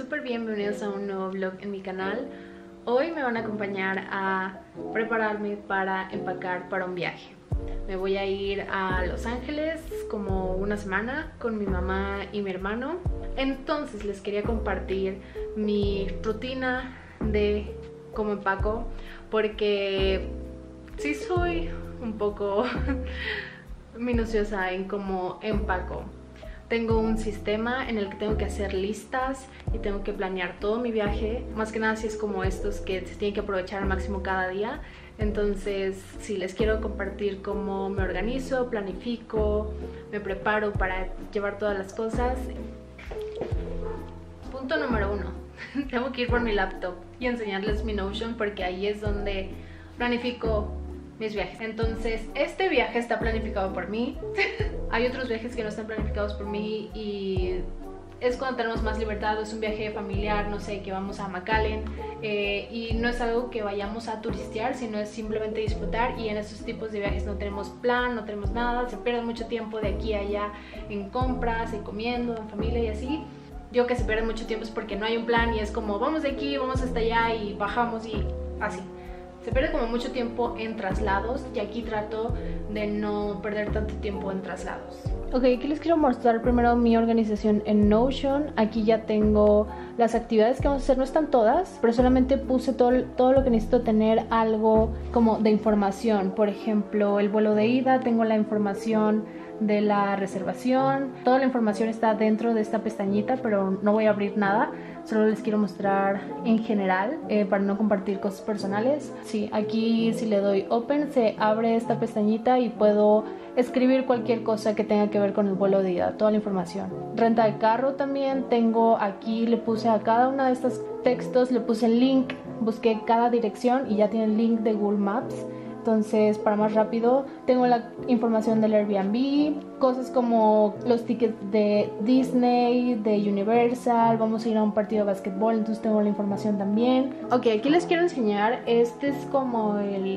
súper bienvenidos a un nuevo vlog en mi canal. Hoy me van a acompañar a prepararme para empacar para un viaje. Me voy a ir a Los Ángeles como una semana con mi mamá y mi hermano. Entonces les quería compartir mi rutina de cómo empaco, porque sí soy un poco minuciosa en cómo empaco. Tengo un sistema en el que tengo que hacer listas y tengo que planear todo mi viaje. Más que nada si es como estos que se tienen que aprovechar al máximo cada día. Entonces sí, les quiero compartir cómo me organizo, planifico, me preparo para llevar todas las cosas. Punto número 1. Tengo que ir por mi laptop y enseñarles mi Notion, porque ahí es donde planifico mis viajes. Entonces este viaje está planificado por mí. Hay otros viajes que no están planificados por mí y es cuando tenemos más libertad. Es un viaje familiar, no sé, que vamos a McAllen y no es algo que vayamos a turistear, sino es simplemente disfrutar. Y en estos tipos de viajes no tenemos plan, no tenemos nada, se pierde mucho tiempo de aquí a allá en compras, en comiendo, en familia y así. Yo que se pierde mucho tiempo es porque no hay un plan y es como vamos de aquí, vamos hasta allá y bajamos y así. Se pierde como mucho tiempo en traslados y aquí trato de no perder tanto tiempo en traslados. Ok, aquí les quiero mostrar primero mi organización en Notion. Aquí ya tengo las actividades que vamos a hacer, no están todas, pero solamente puse todo lo que necesito tener algo como de información. Por ejemplo, el vuelo de ida, tengo la información de la reservación. Toda la información está dentro de esta pestañita, pero no voy a abrir nada. Solo les quiero mostrar en general para no compartir cosas personales. Sí, aquí si le doy open se abre esta pestañita y puedo escribir cualquier cosa que tenga que ver con el vuelo de ida, toda la información. Renta de carro también tengo aquí, le puse a cada una de estos textos, le puse el link, busqué cada dirección y ya tiene el link de Google Maps. Entonces, para más rápido, tengo la información del Airbnb, cosas como los tickets de Disney, de Universal, vamos a ir a un partido de básquetbol, entonces tengo la información también. Ok, aquí les quiero enseñar, este es como el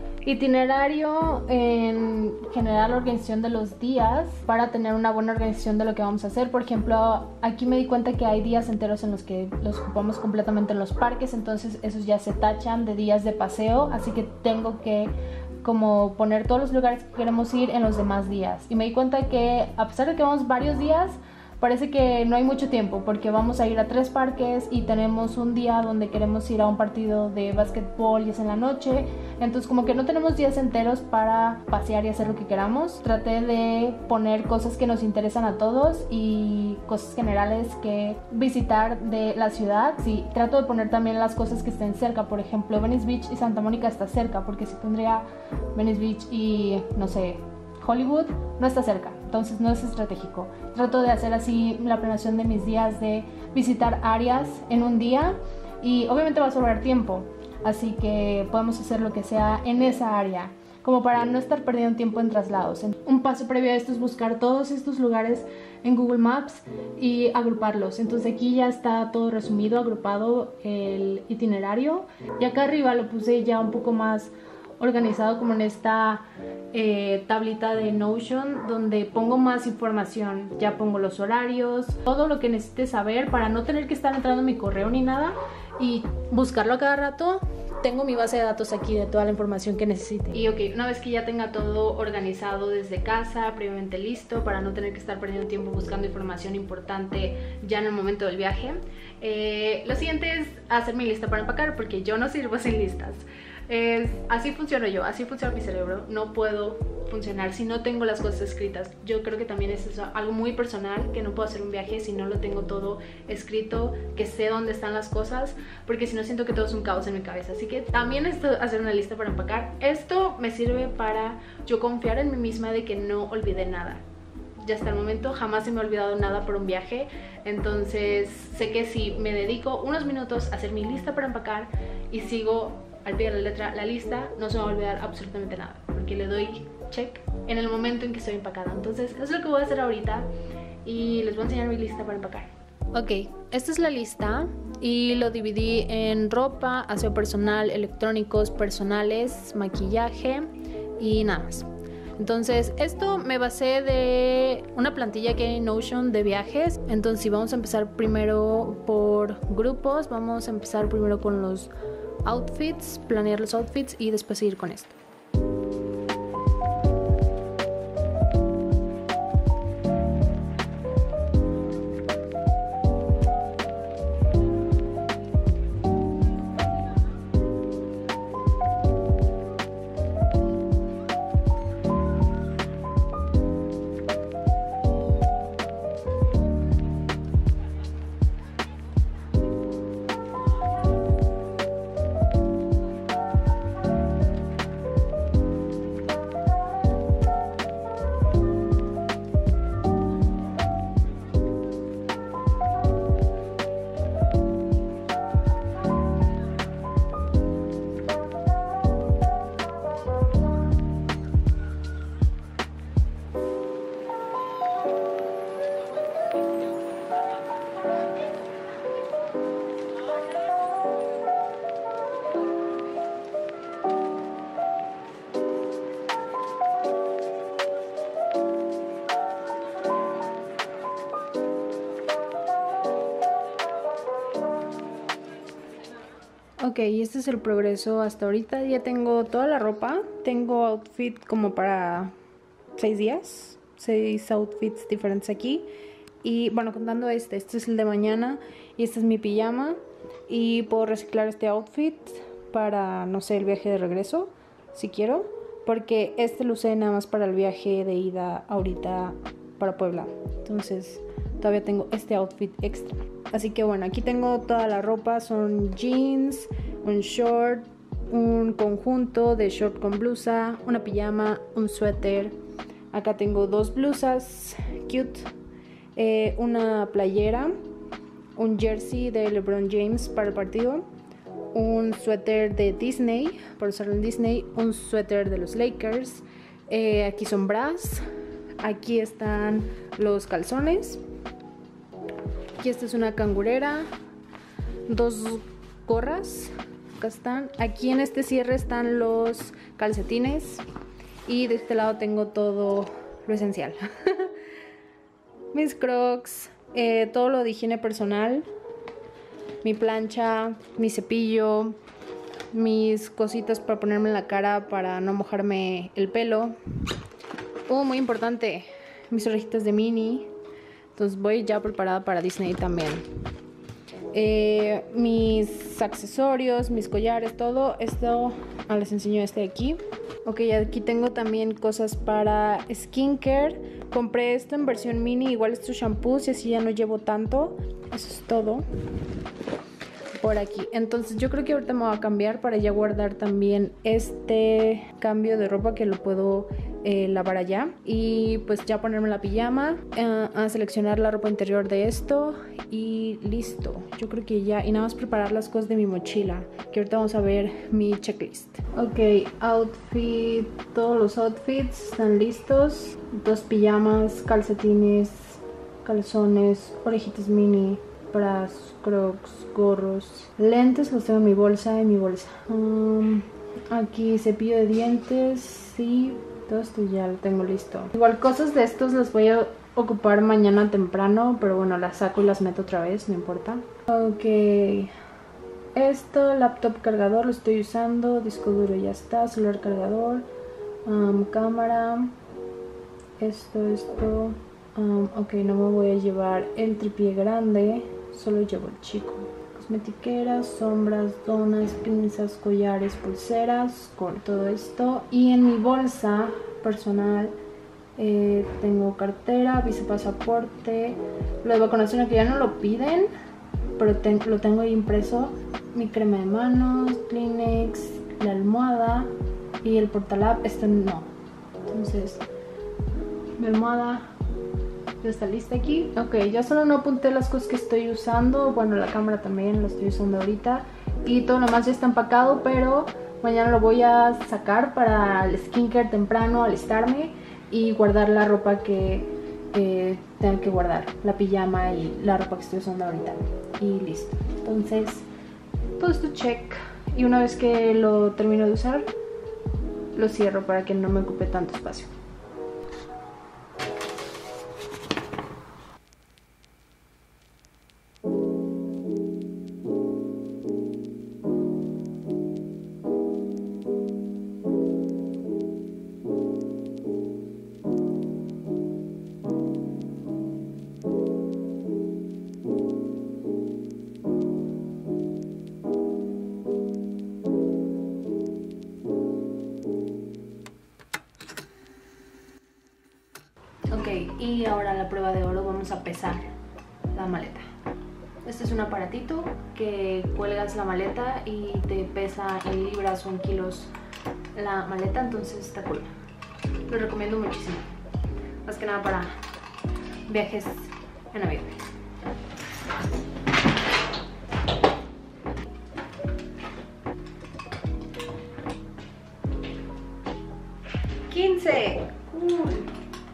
itinerario en general, la organización de los días para tener una buena organización de lo que vamos a hacer. Por ejemplo, aquí me di cuenta que hay días enteros en los que los ocupamos completamente en los parques, entonces esos ya se tachan de días de paseo, así que tengo que como poner todos los lugares que queremos ir en los demás días. Y me di cuenta que a pesar de que vamos varios días, parece que no hay mucho tiempo, porque vamos a ir a 3 parques y tenemos un día donde queremos ir a un partido de básquetbol y es en la noche. Entonces como que no tenemos días enteros para pasear y hacer lo que queramos. Traté de poner cosas que nos interesan a todos y cosas generales que visitar de la ciudad. Sí, trato de poner también las cosas que estén cerca. Por ejemplo, Venice Beach y Santa Mónica está cerca, porque si pondría Venice Beach y no sé, Hollywood, no está cerca, entonces no es estratégico. Trato de hacer así la planeación de mis días, de visitar áreas en un día y obviamente va a sobrar tiempo, así que podemos hacer lo que sea en esa área, como para no estar perdiendo tiempo en traslados. Un paso previo a esto es buscar todos estos lugares en Google Maps y agruparlos. Entonces aquí ya está todo resumido, agrupado el itinerario, y acá arriba lo puse ya un poco más organizado como en esta tablita de Notion, donde pongo más información. Ya pongo los horarios, todo lo que necesite saber para no tener que estar entrando en mi correo ni nada y buscarlo a cada rato. Tengo mi base de datos aquí de toda la información que necesite. Y ok, una vez que ya tenga todo organizado desde casa, previamente listo, para no tener que estar perdiendo tiempo buscando información importante ya en el momento del viaje, lo siguiente es hacer mi lista para empacar, porque yo no sirvo sin listas. Así funciono yo, así funciona mi cerebro. No puedo funcionar si no tengo las cosas escritas. Yo creo que también es eso, algo muy personal, que no puedo hacer un viaje si no lo tengo todo escrito, que sé dónde están las cosas, porque si no siento que todo es un caos en mi cabeza. Así que también esto, hacer una lista para empacar, esto me sirve para yo confiar en mí misma de que no olvidé nada. Ya hasta el momento jamás se me ha olvidado nada por un viaje, entonces sé que si me dedico unos minutos a hacer mi lista para empacar y sigo al pie de la letra la lista, no se me va a olvidar absolutamente nada, porque le doy check en el momento en que estoy empacada. Entonces eso es lo que voy a hacer ahorita y les voy a enseñar mi lista para empacar. Ok, esta es la lista y lo dividí en ropa, aseo personal, electrónicos personales, maquillaje y nada más. Entonces esto me basé de una plantilla que hay en Notion de viajes. Entonces vamos a empezar primero por por grupos. Vamos a empezar primero con los outfits, planear los outfits y después seguir con esto. Ok, este es el progreso hasta ahorita. Ya tengo toda la ropa. Tengo outfit como para 6 días. 6 outfits diferentes aquí. Y bueno, contando este es el de mañana. Y este es mi pijama. Y puedo reciclar este outfit para, no sé, el viaje de regreso, si quiero. Porque este lo usé nada más para el viaje de ida ahorita para Puebla. Entonces todavía tengo este outfit extra. Así que bueno, aquí tengo toda la ropa. Son jeans, un short, un conjunto de short con blusa, una pijama, un suéter. Acá tengo 2 blusas cute, una playera, un jersey de LeBron James para el partido, un suéter de Disney para usarlo en Disney, un suéter de los Lakers. Aquí son bras. Aquí están los calzones. Aquí esta es una cangurera, 2 gorras, acá están. Aquí en este cierre están los calcetines y de este lado tengo todo lo esencial. Mis crocs, todo lo de higiene personal, mi plancha, mi cepillo, mis cositas para ponerme en la cara para no mojarme el pelo. Muy importante, mis orejitas de Minnie. Entonces voy ya preparada para Disney también. Mis accesorios, mis collares, todo esto les enseño este de aquí. Ok, aquí tengo también cosas para skincare. Compré esto en versión mini, igual estos shampoos y así ya no llevo tanto. Eso es todo por aquí. Entonces yo creo que ahorita me voy a cambiar para ya guardar también este cambio de ropa que lo puedo lavar allá. Y pues ya ponerme la pijama, a seleccionar la ropa interior de esto y listo. Yo creo que ya, y nada más preparar las cosas de mi mochila, que ahorita vamos a ver mi checklist. Ok, outfit, todos los outfits están listos. 2 pijamas, calcetines, calzones, orejitas mini, bras, crocs, gorros, lentes los tengo en mi bolsa, aquí cepillo de dientes, sí, todo esto ya lo tengo listo. Igual cosas de estos las voy a ocupar mañana temprano, pero bueno, las saco y las meto otra vez, no importa. Ok, esto, laptop cargador lo estoy usando, disco duro ya está, celular cargador, cámara, esto, ok, no me voy a llevar el tripié grande, solo llevo el chico. Cosmetiqueras, sombras, donas, pinzas, collares, pulseras, con todo esto. Y en mi bolsa personal tengo cartera, visa, pasaporte, lo de vacunación que ya no lo piden, pero lo tengo ahí impreso. Mi crema de manos, Kleenex, la almohada y el portalab, este no. Entonces, mi almohada ya está lista aquí. Ok, ya solo no apunté las cosas que estoy usando. Bueno, la cámara también la estoy usando ahorita. Y todo lo demás ya está empacado, pero mañana lo voy a sacar para el skincare temprano, alistarme y guardar la ropa que tengo que guardar. La pijama y la ropa que estoy usando ahorita. Y listo. Entonces, todo esto check. Y una vez que lo termino de usar, lo cierro para que no me ocupe tanto espacio. prueba de oro, vamos a pesar la maleta. Este es un aparatito que cuelgas la maleta y te pesa en libras o en kilos la maleta, entonces está cool. Lo recomiendo muchísimo, más que nada para viajes en avión. ¡15! Cool.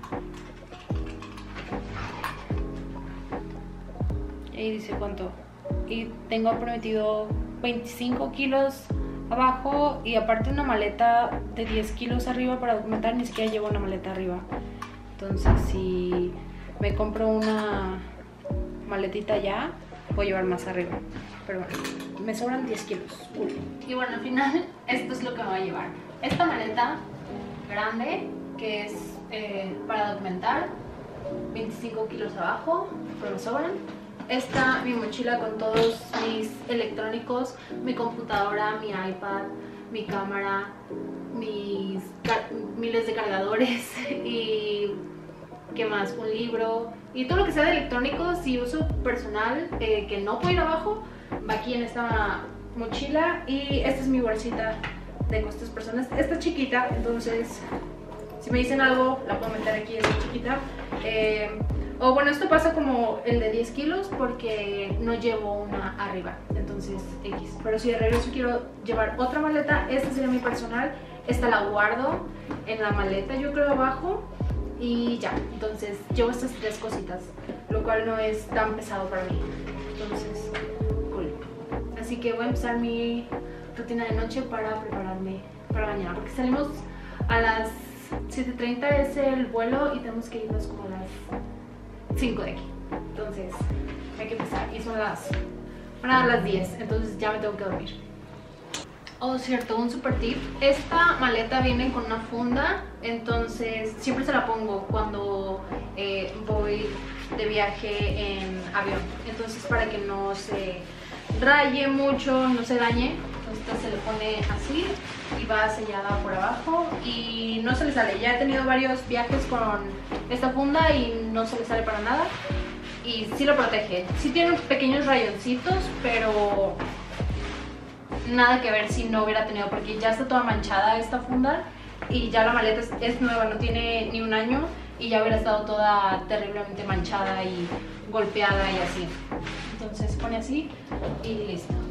Y dice cuánto. Y tengo prometido 25 kilos abajo y aparte una maleta de 10 kilos arriba para documentar. Ni siquiera llevo una maleta arriba. Entonces si me compro una maletita ya, voy a llevar más arriba. Pero bueno, me sobran 10 kilos. Y bueno, al final esto es lo que me voy a llevar. Esta maleta grande, que es para documentar, 25 kilos abajo, pero me sobran. Esta, mi mochila con todos mis electrónicos, mi computadora, mi iPad, mi cámara, mis miles de cargadores y ¿qué más? Un libro y todo lo que sea de electrónicos y uso personal que no puedo ir abajo, va aquí en esta mochila. Y esta es mi bolsita de costas personas. Esta es chiquita, entonces si me dicen algo la puedo meter aquí, es chiquita. O bueno, esto pasa como el de 10 kilos porque no llevo una arriba, entonces X. Pero si de regreso quiero llevar otra maleta, esta sería mi personal. Esta la guardo en la maleta, yo creo, abajo. Y ya, entonces llevo estas 3 cositas, lo cual no es tan pesado para mí. Entonces, cool. Así que voy a empezar mi rutina de noche para prepararme para mañana, porque salimos a las 7:30 es el vuelo y tenemos que irnos como a las 5 de aquí. Entonces hay que empezar y van a dar las 10, entonces ya me tengo que dormir. Oh, cierto, un super tip. Esta maleta viene con una funda, entonces siempre se la pongo cuando voy de viaje en avión. Entonces para que no se raye mucho, no se dañe, esta se le pone así y va sellada por abajo y no se le sale. Ya he tenido varios viajes con esta funda y no se le sale para nada y sí lo protege. Sí tiene pequeños rayoncitos, pero nada que ver si no hubiera tenido, porque ya está toda manchada esta funda y ya la maleta es nueva, no tiene ni un año y ya hubiera estado toda terriblemente manchada y golpeada y así. Entonces se pone así y listo.